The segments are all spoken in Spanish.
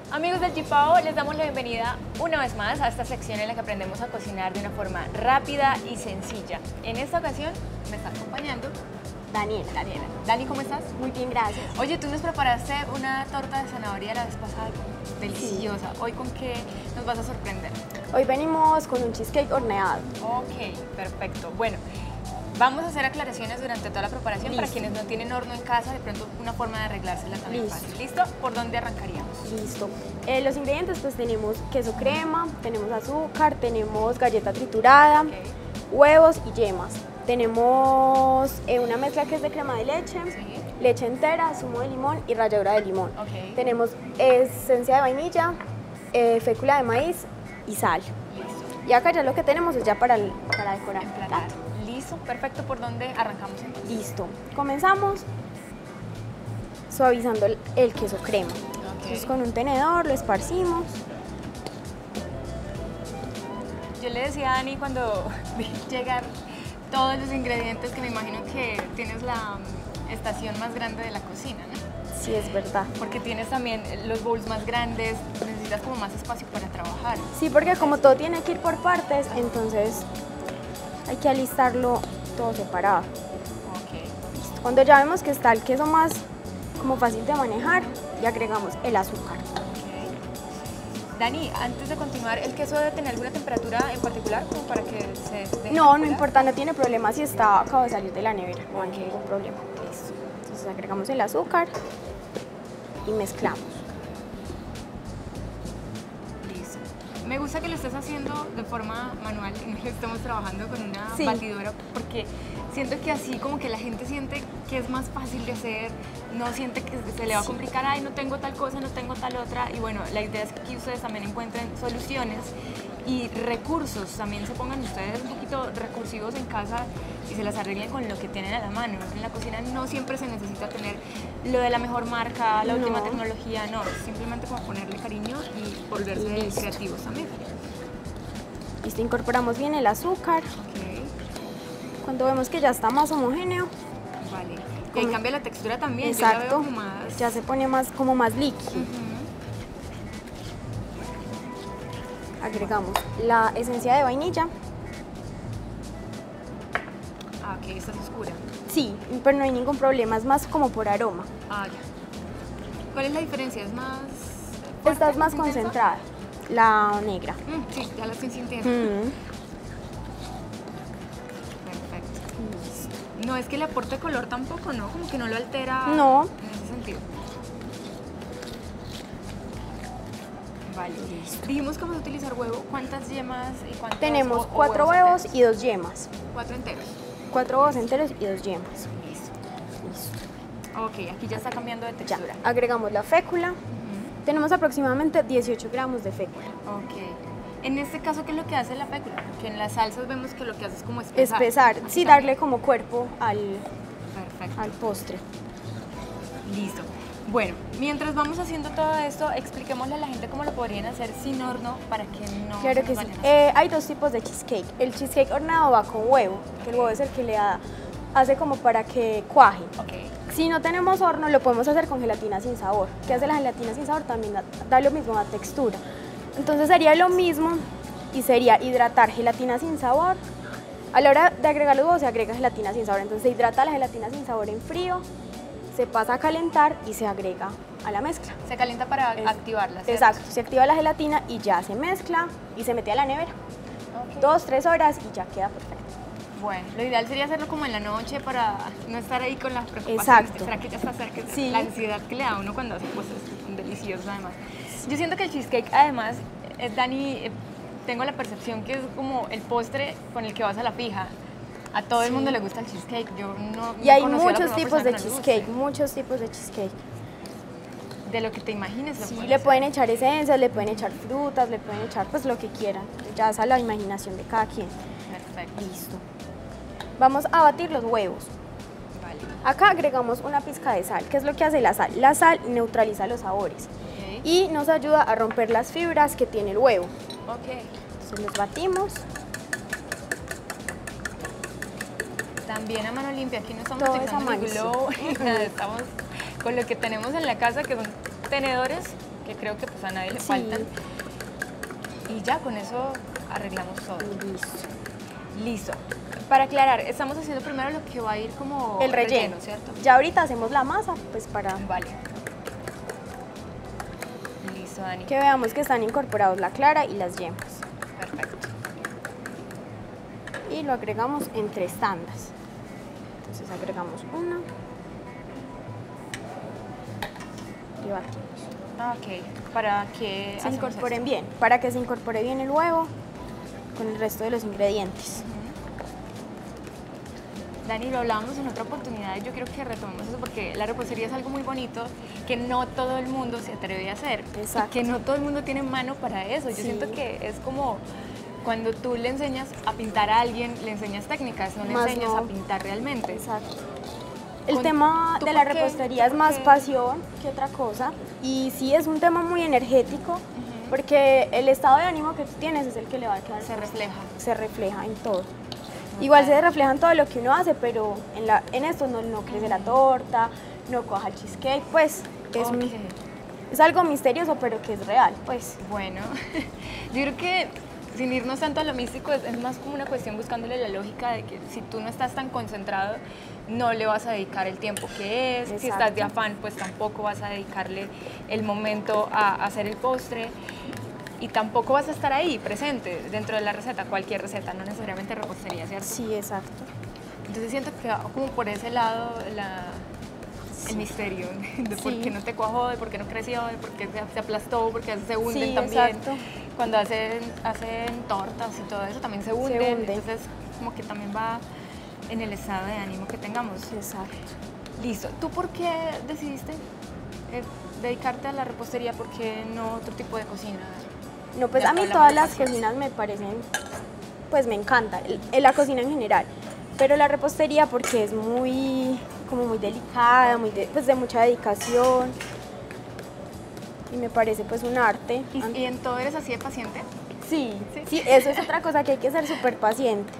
Amigos del Chipao, les damos la bienvenida una vez más a esta sección en la que aprendemos a cocinar de una forma rápida y sencilla. En esta ocasión me está acompañando Daniela. Dani, ¿cómo estás? Muy bien, gracias. Oye, tú nos preparaste una torta de zanahoria la vez pasada, deliciosa. ¿Hoy con qué nos vas a sorprender? Hoy venimos con un cheesecake horneado. Ok, perfecto. Bueno, vamos a hacer aclaraciones durante toda la preparación. Listo. Para quienes no tienen horno en casa, de pronto una forma de arreglársela también Listo. fácil. ¿Listo? ¿Por dónde arrancaríamos? Listo. Los ingredientes, pues tenemos queso crema, tenemos azúcar, tenemos galleta triturada, Ok. huevos y yemas. Tenemos una mezcla que es de crema de leche, Sí. leche entera, zumo de limón y ralladura de limón. Ok. Tenemos esencia de vainilla, fécula de maíz y sal. Listo. Y acá ya lo que tenemos es ya para decorar. Emplatar. Listo, perfecto. ¿Por dónde arrancamos entonces? Listo. Comenzamos suavizando el queso crema. Entonces con un tenedor lo esparcimos. Yo le decía a Dani cuando vi llegar todos los ingredientes que me imagino que tienes la estación más grande de la cocina, ¿no? Sí, es verdad. Porque tienes también los bowls más grandes, necesitas como más espacio para trabajar. Sí, porque como todo tiene que ir por partes, entonces hay que alistarlo todo separado. Ok. Listo. Cuando ya vemos que está el queso más como fácil de manejar, le agregamos el azúcar. Dani, antes de continuar, ¿el queso debe tener alguna temperatura en particular como para que se deje No manipular? importa, no tiene problema si acaba de salir de la nevera, no hay Ok. ningún problema. Listo. Entonces agregamos el azúcar y mezclamos. Listo. Me gusta que lo estés haciendo de forma manual y no que estemos trabajando con una Sí. batidora, porque siento que así como que la gente siente que es más fácil de hacer, no siente que se le va a complicar, ay, no tengo tal cosa, no tengo tal otra, y bueno, la idea es que aquí ustedes también encuentren soluciones y recursos, también se pongan ustedes un poquito recursivos en casa y se las arreglen con lo que tienen a la mano. En la cocina no siempre se necesita tener lo de la mejor marca, la última No. tecnología, no, simplemente como ponerle cariño y volverse Listo. creativos también. Listo, incorporamos bien el azúcar. Ok, Cuando vemos que ya está más homogéneo, vale. Y ahí Como- cambia la textura también, yo la veo exacto, como más... ya se pone más como más líquido. Ujú. Agregamos la esencia de vainilla. Ah, ok, esta es oscura. Sí, pero no hay ningún problema, es más como por aroma. Ah, ya. ¿Cuál es la diferencia? ¿Es más Esta fuerte, es más intensa? concentrada, la negra. Sí, ya la estoy sintiendo. Mm. Perfecto. No es que le aporte color tampoco, ¿no? Como que no lo altera No. en ese sentido. Vale. Dijimos que vamos a utilizar huevo. ¿Cuántas yemas y cuántos Tenemos o 4 huevos enteros? y 2 yemas. 4 enteros. 4 huevos enteros y 2 yemas. Listo. Listo. Ok, aquí ya está cambiando de Ya, textura. agregamos la fécula. Tenemos aproximadamente 18 gramos de fécula. Ok. En este caso, ¿qué es lo que hace la fécula? Porque en las salsas vemos que lo que hace es como espesar. Espesar, Aquí sí, también. darle como cuerpo Perfecto. al postre. Listo. Bueno, mientras vamos haciendo todo esto, expliquémosle a la gente cómo lo podrían hacer sin horno para que no Claro se que nos sí. vayan a- Hay 2 tipos de cheesecake. El cheesecake horneado va con huevo, que el huevo es el que hace como para que cuaje. Ok. Si no tenemos horno, lo podemos hacer con gelatina sin sabor. ¿Qué hace la gelatina sin sabor? También da lo mismo, da textura. Entonces sería lo mismo y sería hidratar gelatina sin sabor. A la hora de agregar los huevos se agrega gelatina sin sabor. Entonces se hidrata la gelatina sin sabor en frío, se pasa a calentar y se agrega a la mezcla. Se calienta para activarla, ¿cierto? Exacto, se activa la gelatina y ya se mezcla y se mete a la nevera. Ok. 2-3 horas y ya queda perfecto. Bueno, lo ideal sería hacerlo como en la noche para no estar ahí con las preocupaciones. Exacto. ¿Será que ya está cerca? Sí. La ansiedad que le da a uno cuando hace cosas deliciosas además. Yo siento que el cheesecake además, Dani, tengo la percepción que es como el postre con el que vas a la fija. A todo el mundo le gusta el cheesecake. Yo no Y hay conocí a la muchos primera tipos de persona que no le guste. cheesecake, muchos tipos de cheesecake. De lo que te imagines. lo Sí, puedes le hacer. pueden echar esencias, le pueden echar frutas, le pueden echar pues lo que quieran. Ya es a la imaginación de cada quien. Perfecto. Listo. Vamos a batir los huevos. Vale. Acá agregamos una pizca de sal. ¿Qué es lo que hace la sal? La sal neutraliza los sabores Ok. y nos ayuda a romper las fibras que tiene el huevo. Ok. Entonces los batimos. También a mano limpia. Aquí no estamos Todo es a utilizando ni mano, glow ni nada. Estamos con lo que tenemos en la casa, que son tenedores que creo que pues a nadie le Sí. faltan. Y ya con eso arreglamos todo. Listo. Listo. Para aclarar, estamos haciendo primero lo que va a ir como El relleno, ¿cierto? Ya ahorita hacemos la masa, pues para Vale. Listo, Dani. que veamos que están incorporados la clara y las yemas. Perfecto. Y lo agregamos en 3 tandas. Entonces agregamos una y batimos. Ah, ok. Para que Se hacemos incorporen esto? bien, para que se incorpore bien el huevo con el resto de los ingredientes. Dani, lo hablábamos en otra oportunidad y yo quiero que retomemos eso porque la repostería es algo muy bonito que no todo el mundo se atreve a hacer. Exacto. Y que no todo el mundo tiene mano para eso. Yo Sí. siento que es como cuando tú le enseñas a pintar a alguien, le enseñas técnicas, no le Más enseñas no. a pintar realmente. Exacto. El Con- tema ¿tú de la por qué? repostería es ¿Tú más por qué? pasión que otra cosa. Y sí es un tema muy energético, porque el estado de ánimo que tú tienes es el que le va a quedar. Se refleja. Se refleja en todo. Igual se refleja en todo lo que uno hace, pero en esto no crece la torta, no cuaja el cheesecake, pues Ok. es algo misterioso, pero que es real, pues. Bueno, yo creo que sin irnos tanto a lo místico, es más como una cuestión buscándole la lógica de que si tú no estás tan concentrado, no le vas a dedicar el tiempo que es. Si Exacto. estás de afán, pues tampoco vas a dedicarle el momento a hacer el postre. Y tampoco vas a estar ahí presente dentro de la receta, cualquier receta, no necesariamente repostería, ¿cierto? Sí, exacto. Entonces siento que va como por ese lado el misterio de por Sí. qué no te cuajó, de por qué no creció, de por qué se aplastó, porque se hunden Sí, también. exacto. Cuando hacen tortas y todo eso también se hunden. hunde. Entonces como que también va en el estado de ánimo que tengamos. Exacto. Listo. ¿Tú por qué decidiste dedicarte a la repostería? ¿Por qué no otro tipo de cocina? No, pues Ya a mí hablamos todas de las pasión. cocinas me parecen, pues me encanta, la cocina en general, pero la repostería porque es como muy delicada, pues de mucha dedicación y me parece pues un arte. ¿Y en todo eres así de paciente? Sí, Sí. sí, eso es otra cosa que hay que ser súper paciente.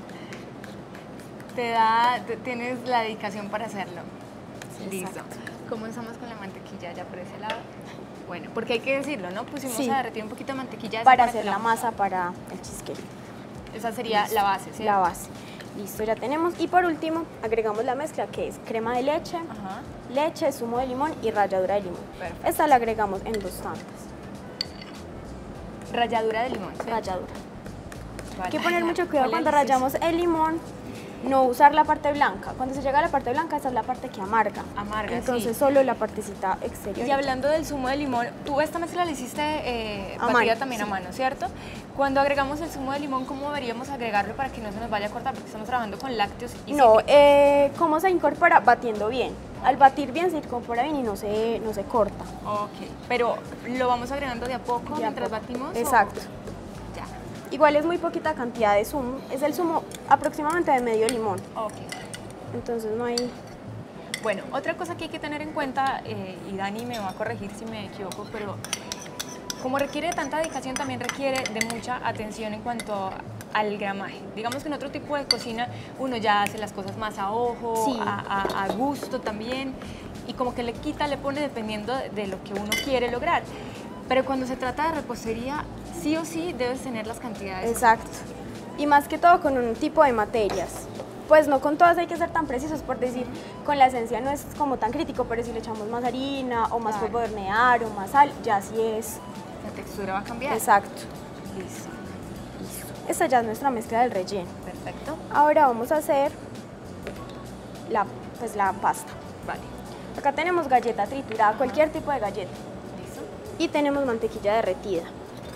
Tienes la dedicación para hacerlo. Sí, Listo. exacto. ¿Cómo estamos con la mantequilla ya por ese lado? Bueno, porque hay que decirlo, ¿no? Pusimos Sí. a derretir un poquito de mantequilla. esa Para que hacer la masa para el cheesecake, Esa sería la base, ¿sí? la base. Listo, ya tenemos. Y por último agregamos la mezcla que es crema de leche, Ajá. leche, zumo de limón y ralladura de limón. Perfecto. Esta la agregamos en 2 tandas. Ralladura de limón, ¿sí? Ralladura. Vale. Hay que poner mucho cuidado ¿Cuál es cuando el rallamos el limón, no usar la parte blanca. Cuando se llega a la parte blanca, esa es la parte que amarga. Amarga, Entonces sí. solo la partecita exterior. Y hablando del zumo de limón, tú esta mezcla la hiciste A batida mano, también a sí. mano, ¿cierto? Cuando agregamos el zumo de limón, ¿cómo deberíamos agregarlo para que no se nos vaya a cortar? Porque estamos trabajando con lácteos y No, cítricos. ¿cómo se incorpora? Batiendo bien. Al batir bien se incorpora bien y no se corta. Ok, pero ¿lo vamos agregando de a poco De a mientras poco. batimos? o- Exacto. Ya, Igual es muy poquita cantidad de zumo. Es el zumo aproximadamente de medio limón. ok. Entonces no hay... Bueno, otra cosa que hay que tener en cuenta, y Dani me va a corregir si me equivoco, pero como requiere de tanta dedicación, también requiere de mucha atención en cuanto al gramaje. Digamos que en otro tipo de cocina uno ya hace las cosas más a ojo, Sí. a gusto también, y como que le quita, le pone dependiendo de lo que uno quiere lograr. Pero cuando se trata de repostería, sí o sí debes tener las cantidades. Exacto. Y más que todo con un tipo de materias. Pues no con todas hay que ser tan precisos, por decir, con la esencia no es como tan crítico, pero si le echamos más harina o más Claro. polvo de hornear o más sal, ya sí es. La textura va a cambiar. Exacto. Listo. Esta ya es nuestra mezcla del relleno. Perfecto. Ahora vamos a hacer la pasta. Vale. Acá tenemos galleta triturada, cualquier tipo de galleta. Listo. Y tenemos mantequilla derretida.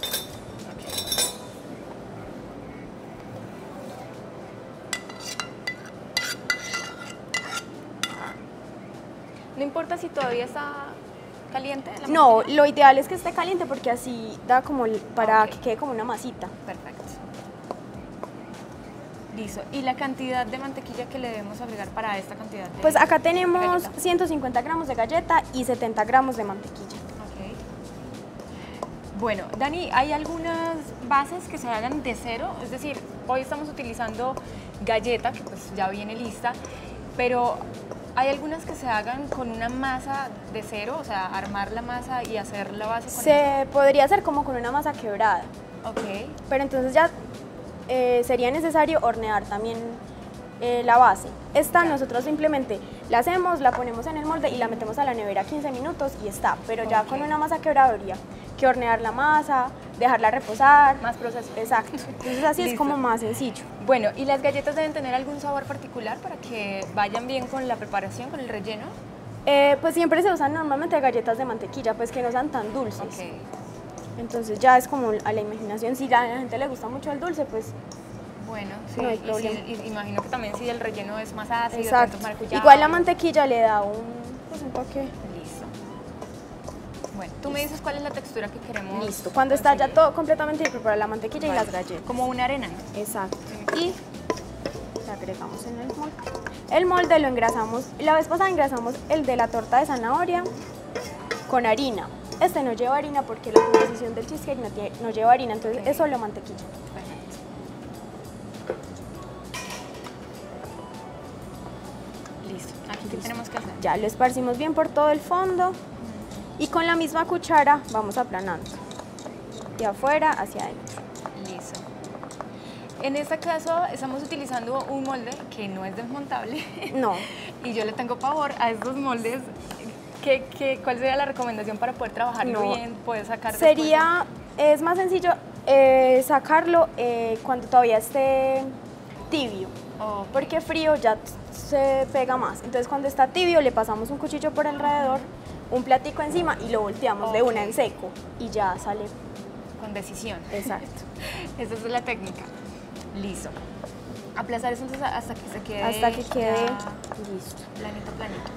No importa si todavía está caliente. la No, mantequilla. lo ideal es que esté caliente porque así da como para Ok. que quede como una masita. Perfecto. Listo. ¿Y la cantidad de mantequilla que le debemos agregar para esta cantidad de Pues acá tenemos galleta? 150 gramos de galleta y 70 gramos de mantequilla. Ok. Bueno, Dani, ¿hay algunas bases que se hagan de cero? Es decir, hoy estamos utilizando galleta, que pues ya viene lista, pero ¿Hay algunas que se hagan con una masa de cero? O sea, armar la masa y hacer la base con Se podría hacer como con una masa quebrada, Ok. pero entonces ya sería necesario hornear también la base. Esta Ya. nosotros simplemente la hacemos, la ponemos en el molde y la metemos a la nevera 15 minutos y está. Pero ya Ok. con una masa quebrada habría que hornear la masa, dejarla reposar. Más proceso. Exacto. Entonces así es Listo. como más sencillo. Bueno, ¿y las galletas deben tener algún sabor particular para que vayan bien con la preparación, con el relleno? Pues siempre se usan normalmente galletas de mantequilla, pues que no sean tan dulces. Ok. Entonces ya es como a la imaginación. Si a la gente le gusta mucho el dulce, pues Bueno, sí. No hay y problema. y imagino que también si el relleno es más ácido, de exacto. pronto maracuyá. Igual la mantequilla le da pues un toque. Listo. Bueno, tú me dices cuál es la textura que queremos. Listo. Cuando está ya conseguir. todo completamente preparada la mantequilla y Vale. las galletas. Como una arena, ¿no? Exacto. Y le agregamos en el molde. El molde lo engrasamos. La vez pasada engrasamos el de la torta de zanahoria con harina. Este no lleva harina porque la composición del cheesecake no lleva harina, entonces Ok. es solo mantequilla. Perfecto. Listo. Aquí, ¿qué tenemos que hacer? Ya lo esparcimos bien por todo el fondo y con la misma cuchara vamos aplanando de afuera hacia adentro. Listo. En este caso estamos utilizando un molde que no es desmontable. No, Y yo le tengo pavor a estos moldes. ¿Cuál sería la recomendación para poder trabajarlo No. bien, poder sacar es más sencillo sacarlo cuando todavía esté tibio, Oh, porque frío ya se pega más. Entonces cuando está tibio le pasamos un cuchillo por alrededor, un platico encima y lo volteamos de una en seco y ya sale. con decisión. Exacto. Esa es la técnica. Listo. Aplazar eso entonces hasta que se quede. Hasta que quede ya listo. planito, planito.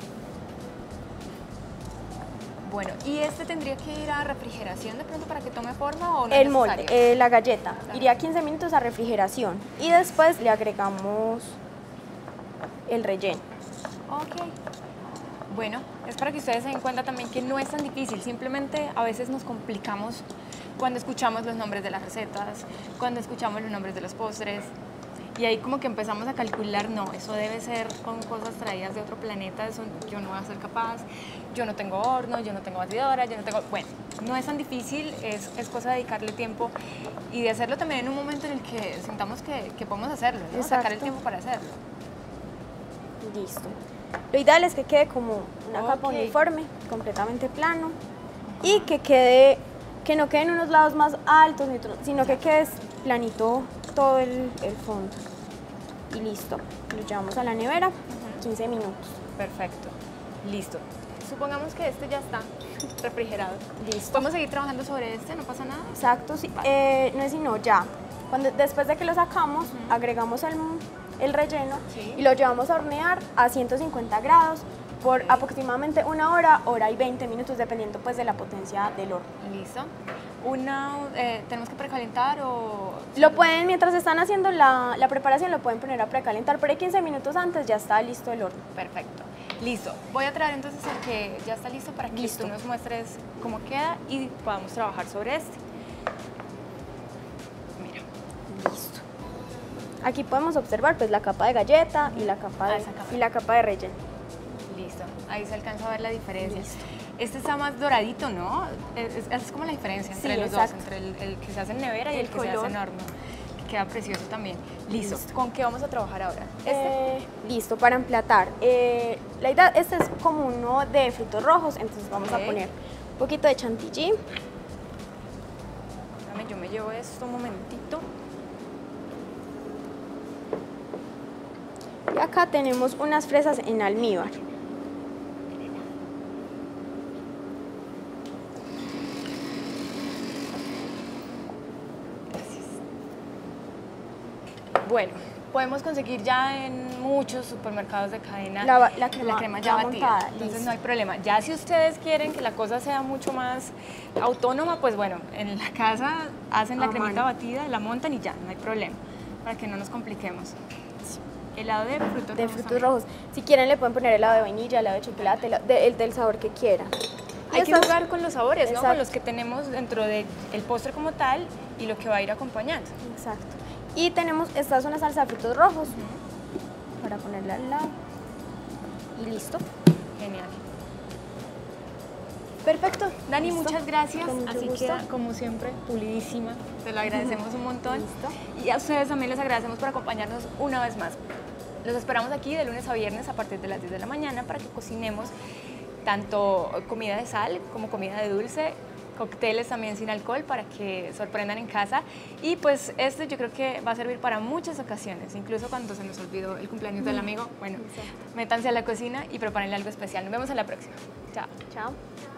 Bueno, ¿y este tendría que ir a refrigeración de pronto para que tome forma o no El es molde, necesario? la galleta, iría 15 minutos a refrigeración y después le agregamos el relleno. Ok. Bueno, es para que ustedes se den cuenta también que no es tan difícil, simplemente a veces nos complicamos cuando escuchamos los nombres de las recetas, cuando escuchamos los nombres de los postres, y ahí como que empezamos a calcular, no, eso debe ser con cosas traídas de otro planeta, eso yo no voy a ser capaz, yo no tengo horno, yo no tengo batidora, yo no tengo... Bueno, no es tan difícil, es cosa de dedicarle tiempo y de hacerlo también en un momento en el que sintamos que podemos hacerlo, ¿no? Sacar el Exacto. tiempo para hacerlo. Listo. Lo ideal es que quede como una capa Ok. uniforme, completamente plano y que no queden unos lados más altos, ni otros, sino que quede planito todo el fondo. Y listo. Lo llevamos a la nevera, 15 minutos. Perfecto, listo. Supongamos que este ya está refrigerado. Listo. ¿Podemos seguir trabajando sobre este? ¿No pasa nada? Exacto, sí. No es sino ya. Después de que lo sacamos, agregamos el relleno Sí. y lo llevamos a hornear a 150 grados por aproximadamente 1 hora, hora y 20 minutos, dependiendo pues de la potencia del horno. Listo. ¿Tenemos que precalentar o...? Lo pueden, mientras están haciendo la preparación, lo pueden poner a precalentar, pero 15 minutos antes ya está listo el horno. Perfecto. Listo. Voy a traer entonces el que ya está listo para que Listo. tú nos muestres cómo queda y podamos trabajar sobre este. Mira. Listo. Aquí podemos observar pues la capa de galleta y la capa esa capa. y la capa de relleno. Listo. Ahí se alcanza a ver la diferencia. Listo. Este está más doradito, ¿no? Es como la diferencia entre Sí, los exacto. dos, entre el que se hace en nevera y El el que se hace color. en horno. Que queda precioso también. Listo. Listo. ¿Con qué vamos a trabajar ahora? Listo, para emplatar. La idea, este es como uno de frutos rojos, entonces vamos Ok. a poner un poquito de chantilly. Dame, yo me llevo esto un momentito. Y acá tenemos unas fresas en almíbar. Bueno, podemos conseguir ya en muchos supermercados de cadena La crema ya ya batida. montada, Entonces listo. no hay problema. Ya si ustedes quieren que la cosa sea mucho más autónoma, pues bueno, en la casa hacen la A cremita mano. batida, la montan y ya, no hay problema. Para que no nos compliquemos. Helado de frutos De rojos frutos también. rojos. Si quieren le pueden poner helado de vainilla, helado de chocolate, el del sabor que quieran. Y Hay que estas- jugar con los sabores, ¿no? Con Exacto. los que tenemos dentro del postre como tal y lo que va a ir acompañando. Exacto. Y tenemos, esta es una salsa de frutos rojos, para ponerla al lado. y listo. Genial. Perfecto. Dani, ¿Listo? muchas gracias. Con mucho Así gusto. queda, como siempre, pulidísima. Te lo agradecemos un montón. Listo. Y a ustedes también les agradecemos por acompañarnos una vez más. Los esperamos aquí de lunes a viernes a partir de las 10 de la mañana para que cocinemos tanto comida de sal como comida de dulce, cócteles también sin alcohol para que sorprendan en casa. Y pues este yo creo que va a servir para muchas ocasiones, incluso cuando se nos olvidó el cumpleaños del amigo. Bueno, Exacto. métanse a la cocina y prepárenle algo especial. Nos vemos en la próxima. Chao. Chao.